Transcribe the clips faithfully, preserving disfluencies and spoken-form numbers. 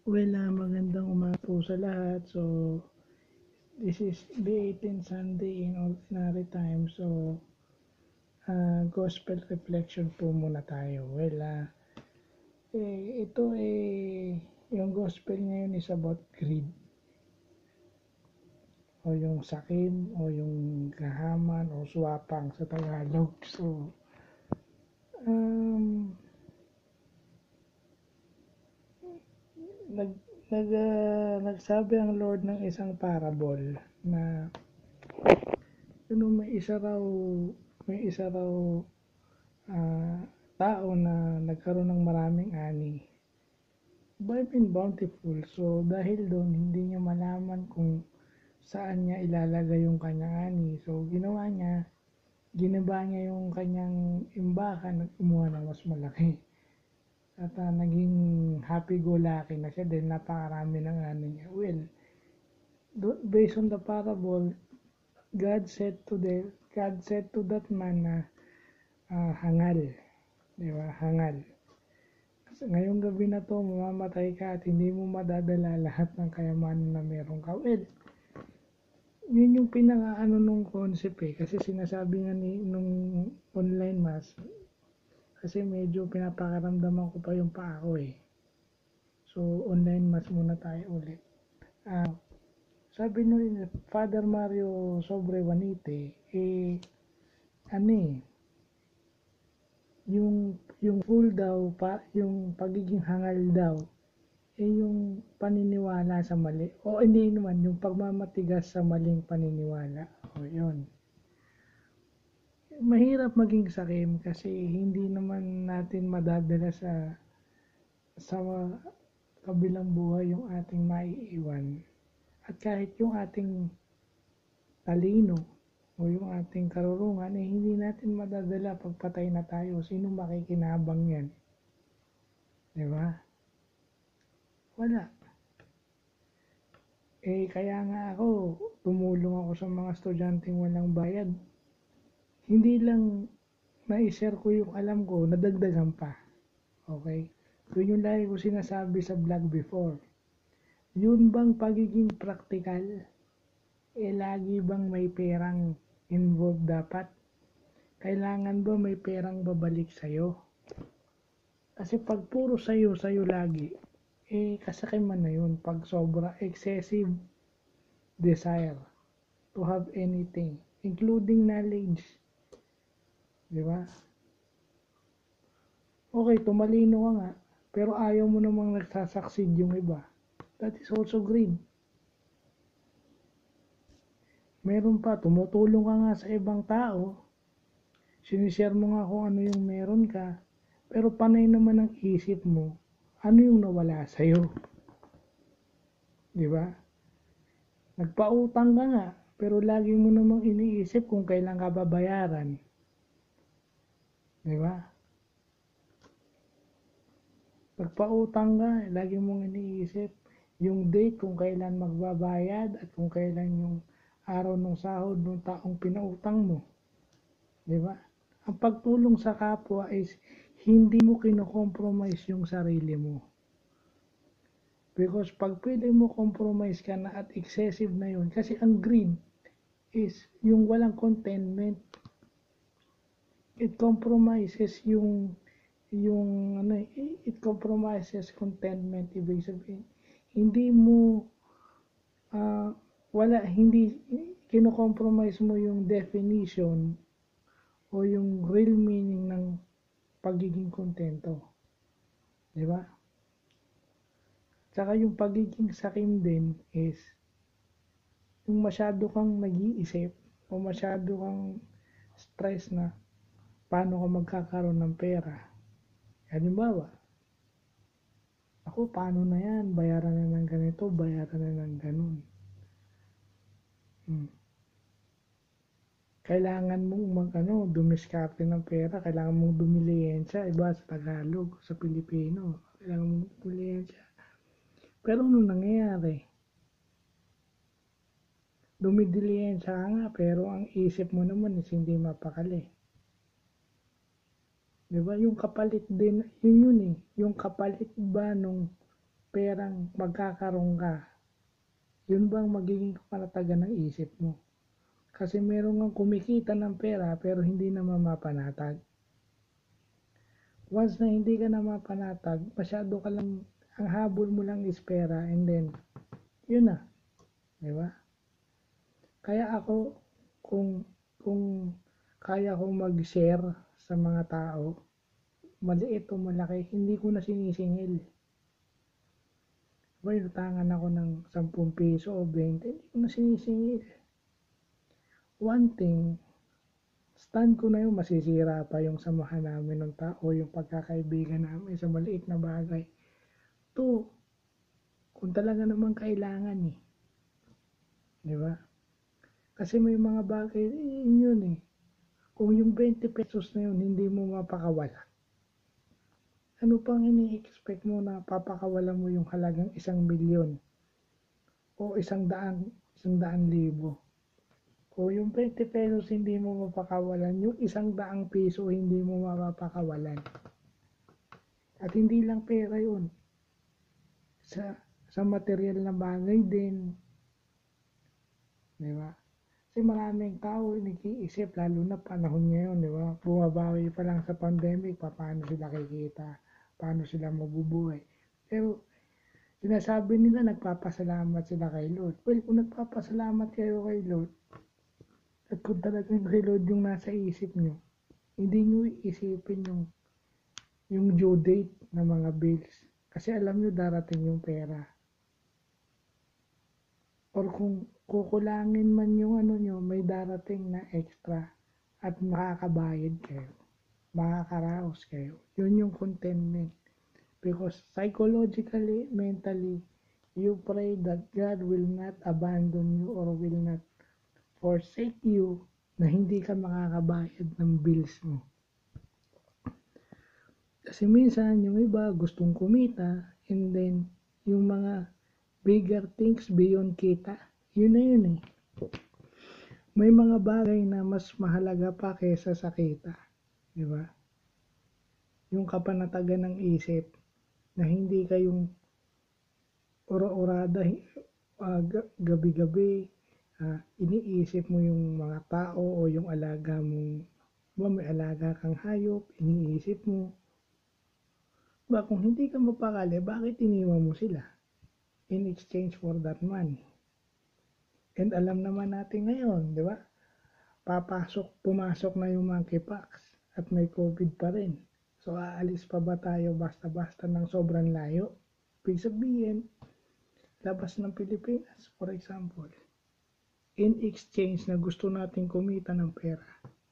Well, ah, magandang umaga po sa lahat. So, this is the eighteenth Sunday in Ordinary Time. So, ah, Gospel Reflection po muna tayo. Well, ah, eh, ito eh, yung Gospel ngayon is about greed. O yung sakim, o yung kahaman, o swapang sa Tagalog. So, um, nag, nag, ah, nagsabi ang Lord ng isang parable na ano, may isa raw may isa raw ah, tao na nagkaroon ng maraming ani. But been bountiful. So dahil doon hindi niya malaman kung saan niya ilalagay yung kanyang ani. So ginawa niya, giniba niya yung kanyang imbakan at kumuha ng mas malaki. At uh, naging happy-go-lucky na siya dahil napakarami ng ani niya. Well, based on the parable, God said to the God said to that man na uh, hangal. Di ba? Hangal. Ngayong gabi na to, mamamatay ka at hindi mo madadala lahat ng kayamanan na meron ka. Well, yun yung pinaka-ano nung concept eh. Kasi sinasabi nga ni, nung online mass, kasi medyo pinapakaramdaman ko pa yung paa ko eh. So, online mass muna tayo ulit. Ah, sabi nung Father Mario Sobre Juanite, eh, ano eh, yung yung full daw pa yung pagiging hangal daw eh yung paniniwala sa mali o hindi naman yung pagmamatigas sa maling paniniwala o yun mahirap maging sakim kasi hindi naman natin madadala sa sa kabilang buhay yung ating maiiwan at kahit yung ating talino o yung ating karurungan eh hindi natin madadala pag patay na tayo. Sino makikinabang yan? Di ba? Wala. Eh kaya nga ako, tumulong ako sa mga estudyanteng walang bayad. Hindi lang na-share ko yung alam ko, nadagdagan pa. Okay? Yun yung lagi ko sinasabi sa vlog before. Yun bang pagiging practical? Eh lagi bang may perang involved dapat? Kailangan ba may perang babalik sa'yo? Kasi pag puro sa'yo, sa'yo lagi, eh kasakiman na yun. Pag sobra excessive desire to have anything, including knowledge. Di ba? Okay, tumalino ka nga, pero ayaw mo namang nagsasucceed yung iba. That is also greed. Meron pa, tumutulong ka nga sa ibang tao, sinishare mo nga kung ano yung meron ka, pero panay naman ang isip mo, ano yung nawala sa'yo. Di ba? Nagpautang ka nga, pero lagi mo namang iniisip kung kailan ka babayaran. Di ba? Nagpautang ka, lagi mong iniisip yung date kung kailan magbabayad at kung kailan yung araw ng sahod ng taong pinautang mo. Di ba? Ang pagtulong sa kapwa is hindi mo kino-compromise yung sarili mo. Because pag pwede mo compromise ka na at excessive na yun, kasi ang greed is yung walang contentment. It compromises yung yung ano, it compromises contentment, ibig sabihin. Hindi mo uh, wala hindi kino-compromise mo yung definition o yung real meaning ng pagiging kontento. Di ba? Tsaka yung pagiging sakim din is yung masyado kang nag-iisip o masyado kang stress na paano ka magkakaroon ng pera. Halimbawa, ako paano na yan, bayaran na ng ganito, bayaran na ng ganun. Hmm. Kailangan mong mag, ano, dumiskarte ng pera, kailangan mong dumilihensya, iba sa Tagalog, sa Pilipino, kailangan mong dumilihensya. Pero ano nangyayari? Dumidilihensya ka nga, pero ang isip mo naman is hindi mapakali. Diba? Yung kapalit din, yun yun eh. Yung kapalit ba nung perang magkakaroon ka, yun bang magiging kapanatagan ng isip mo? Kasi meron nga kumikita ng pera pero hindi naman mapanatag. Once na hindi ka na mapanatag, masyado ka lang, ang habol mo lang is pera, and then, yun na. Di ba? Kaya ako, kung, kung kaya kong mag-share sa mga tao, maliit o malaki, hindi ko na sinisingil. May utangan ako ng sampung piso o twenty, hindi ko na sinisingil. One thing, stand ko na yung masisira pa yung samahan namin ng tao, yung pagkakaibigan namin sa maliit na bagay. Two, kung talaga naman kailangan eh. Di ba? Kasi may mga bagay, yun yun eh. Kung yung twenty pesos na yun, hindi mo mapakawala. Ano pang ini-expect mo na papakawala mo yung halagang isang milyon o isang daan, isang daan libo? Kung yung twenty pesos hindi mo mapakawalan, yung isang daang piso hindi mo mapapakawalan. At hindi lang pera yun. Sa, sa material na bagay din. Di ba? Kasi maraming tao nag-iisip, lalo na panahon ngayon, di ba? Bumabawi pa lang sa pandemic, paano sila kikita, paano sila mabubuhay. Pero sinasabi nila nagpapasalamat sila kay Lord. Well, kung nagpapasalamat kayo kay Lord, at kung talagang si Lord yung nasa isip nyo, hindi nyo iisipin yung yung due date ng mga bills. Kasi alam nyo darating yung pera. Or kung kukulangin man yung ano nyo, may darating na extra at makakabayad kayo. Makakaraos kayo. Yun yung contentment. Because psychologically, mentally, you pray that God will not abandon you or will not forsake you na hindi ka makakabayad ng bills mo. Kasi minsan, yung iba gustong kumita and then yung mga bigger things beyond kita, yun na yun eh. May mga bagay na mas mahalaga pa kaysa sa kita. Di ba? Yung kapanatagan ng isip na hindi kayong ora-orada uh, gabi-gabi uh, iniisip mo yung mga tao o yung alaga mo. Ba, may alaga kang hayop, iniisip mo. Ba, kung hindi ka mapakali, bakit iniwan mo sila? In exchange for that money. And alam naman natin ngayon, di ba? Papasok, pumasok na yung monkeypox at may COVID pa rin. So, aalis pa ba tayo basta-basta ng sobrang layo? Ibig sabihin, labas ng Pilipinas, for example, in exchange na gusto natin kumita ng pera.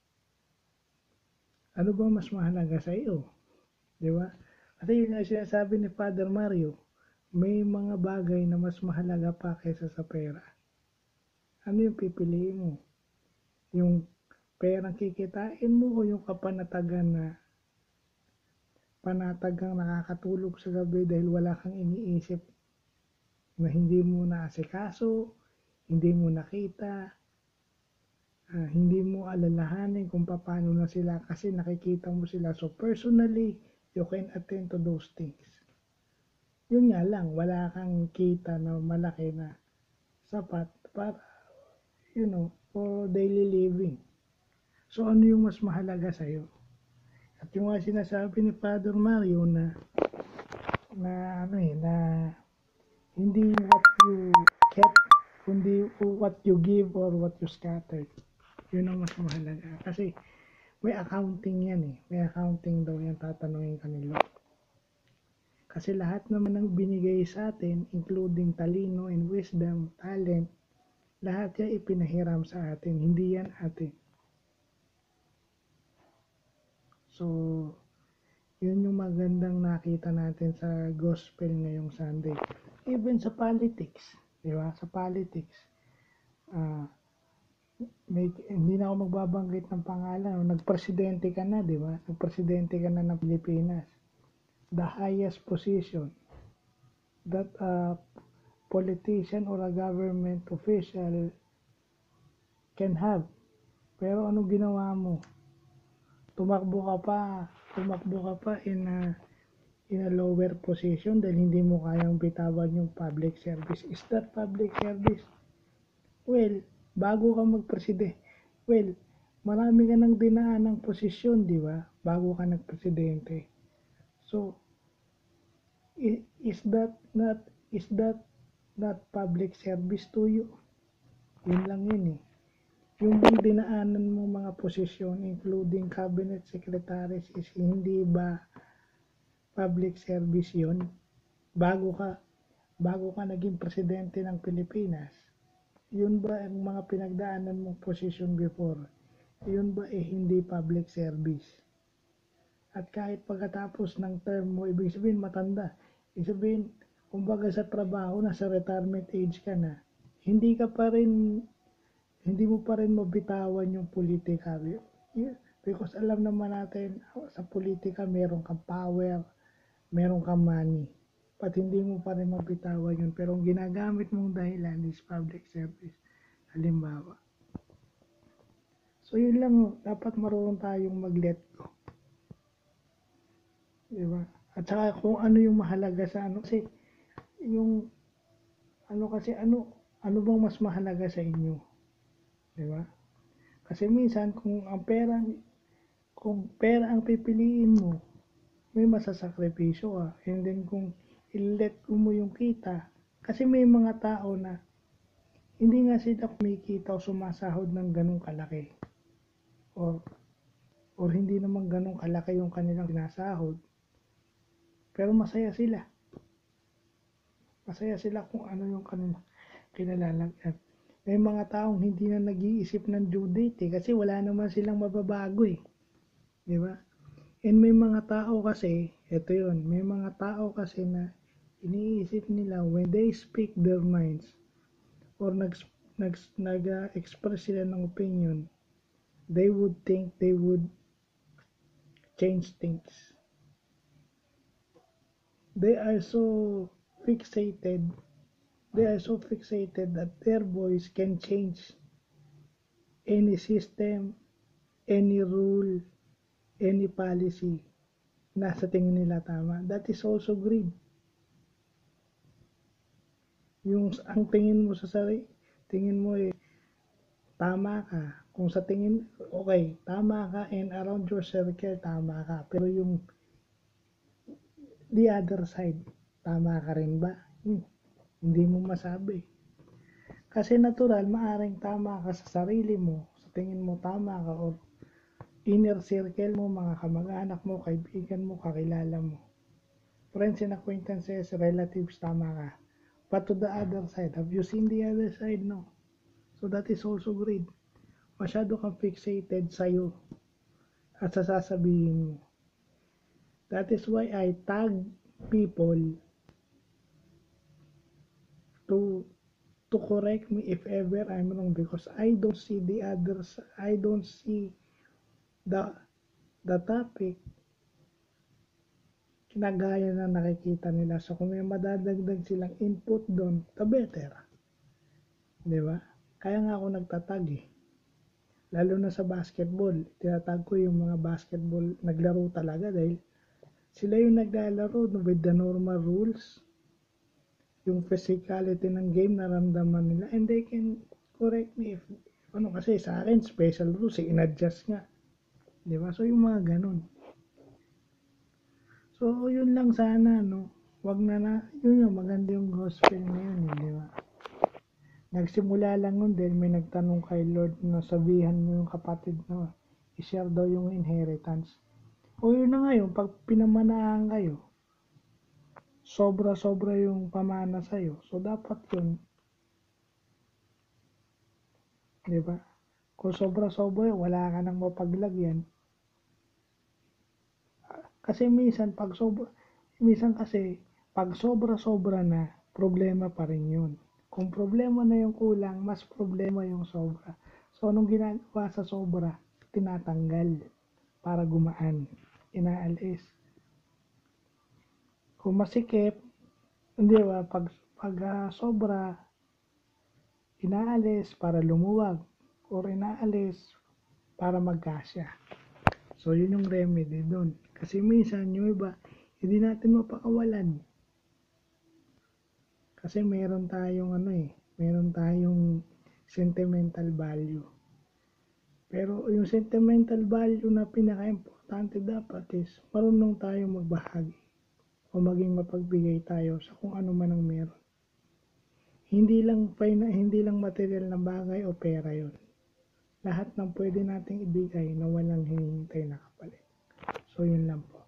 Ano ba mas mahalaga sa iyo? Di ba? Kasi yun nga sinasabi ni Father Mario, may mga bagay na mas mahalaga pa kaysa sa pera. Ano yung pipiliin mo? Yung perang kikitain mo o yung kapanatagan na panatagang nakakatulog sa gabi dahil wala kang iniisip na hindi mo naasikaso, hindi mo nakita, uh, hindi mo alalahanin kung paano na sila kasi nakikita mo sila. So personally, you can attend to those things. Yun nga lang, wala kang kita na malaki na sapat para, you know, for daily living. So ano yung mas mahalaga sa'yo? At yung nga sinasabi ni Father Mario na na ano eh, na hindi what you get, kundi what you give or what you scattered. Yun ang mas mahalaga. Kasi may accounting yan eh. May accounting daw yan, tatanungin ka nila. Kasi lahat naman ng binigay sa atin, including talino and wisdom, talent, lahat yan ipinahiram sa atin. Hindi yan atin. So, yun yung magandang nakita natin sa gospel ngayong Sunday. Even sa politics, di ba? Sa politics, uh, may, hindi na ako magbabanggit ng pangalan. Nagpresidente ka na, di ba? Nagpresidente ka na ng Pilipinas. The highest position that a politician or a government official can have. Pero ano ginawa mo? Tumakbo ka pa, tumakbo ka pa in a in a lower position dahil hindi mo kayang bitawan yung public service. Is that public service? Well, bago ka magpresidente, well, marami ka nang dinaan ng posisyon, di ba? Bago ka nagpresidente. So, is that not, is that not public service to you? Yun lang yun eh. Yung bang dinaanan mo mga posisyon, including cabinet secretaries, is hindi ba public service yun? Bago ka, bago ka naging presidente ng Pilipinas, yun ba ang mga pinagdaanan mong posisyon before? Yun ba eh hindi public service? At kahit pagkatapos ng term mo, ibig sabihin matanda, ibig sabihin, kumbaga sa trabaho, nasa retirement age ka na, hindi ka pa rin, hindi mo pa rin mabitawan yung politika. Because alam naman natin, sa politika, meron kang power, meron kang money. Pat hindi mo pa rin mabitawan yun. Pero ang ginagamit mong dahilan is public service. Halimbawa. So yun lang, dapat marunong tayong mag-let go. Diba? At saka kung ano yung mahalaga sa ano. Kasi yung ano kasi ano, ano bang mas mahalaga sa inyo? Diba? Kasi minsan kung ang pera, kung pera ang pipiliin mo, may masasakripisyo ka. And then kung i-let go mo yung kita, kasi may mga tao na hindi nga sila kumikita o sumasahod ng ganong kalaki. Or, or hindi naman ganong kalaki yung kanilang sinasahod. Pero masaya sila. Masaya sila kung ano yung kanilang kinalalagyan. May mga taong hindi na nag-iisip ng due date eh, kasi wala naman silang mababago eh. Di ba? And may mga tao kasi, ito yun, may mga tao kasi na iniisip nila when they speak their minds or nag-express nag, nag, sila ng opinion, they would think they would change things. They are so fixated, they are so fixated that their voice can change any system, any rule, any policy na sa tingin nila tama. That is also greed. Yung ang tingin mo sa sarili, tingin mo eh, tama ka. Kung sa tingin, okay, tama ka and around your circle, tama ka. Pero yung the other side, tama ka rin ba? Hmm, hindi mo masabi. Kasi natural, maaring tama ka sa sarili mo, sa tingin mo tama ka, o inner circle mo, mga kamag-anak mo, kaibigan mo, kakilala mo. Friends and acquaintances, relatives, tama ka. But to the other side, have you seen the other side? No. So that is also greed. Masyado kang fixated sa'yo at sa sasabihin mo. That is why I tag people to to correct me if ever I'm wrong, because I don't see the others, I don't see the the topic kinagaya na nakikita nila. So kung may madadagdag silang input doon, the better. Di ba? Kaya nga ako nagtatag eh. Lalo na sa basketball, tinatag ko yung mga basketball naglaro talaga dahil sila yung naglalaro with the normal rules, yung physicality ng game naramdaman nila, and they can correct me if, ano kasi sa akin, special rules, eh, in-adjust nga. Di ba? So yung mga ganun. So yun lang sana, no? Wag na na, yun yung maganda yung gospel na yun, eh, di ba? Nagsimula lang nun dahil may nagtanong kay Lord na sabihan mo yung kapatid na i-share daw yung inheritance. O yun na nga yun, pag pinamanahan kayo, sobra-sobra yung pamana sa'yo. So dapat yun, di ba? Kung sobra-sobra, wala ka nang mapaglagyan. Kasi minsan, pag sobra, minsan kasi, pag sobra-sobra na, problema pa rin yun. Kung problema na yung kulang, mas problema yung sobra. So, anong ginagawa sa sobra? Tinatanggal para gumaan. Inaalis. Kung masikip, hindi ba, pag, pag uh, sobra, inaalis para lumuwag. Or inaalis para magkasya. So, yun yung remedy doon. Kasi minsan, yung iba, hindi natin mapakawalan. Kasi meron tayong ano eh, meron tayong sentimental value. Pero yung sentimental value na pinaka-importante dapat is marunong tayo magbahagi o maging mapagbigay tayo sa kung ano man ang meron. Hindi lang hindi lang material na bagay o pera yon. Lahat ng pwede nating ibigay na walang hinihintay na kapalit. So yun lang po.